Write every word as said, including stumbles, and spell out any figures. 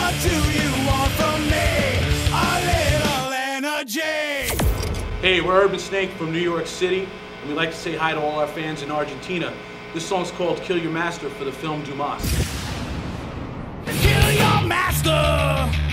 What do you want from me? A little energy. Hey, we're URBANSNAKE from New York City, and we'd like to say hi to all our fans in Argentina. This song's called Kill Your Master for the film DUMAS. Kill your master.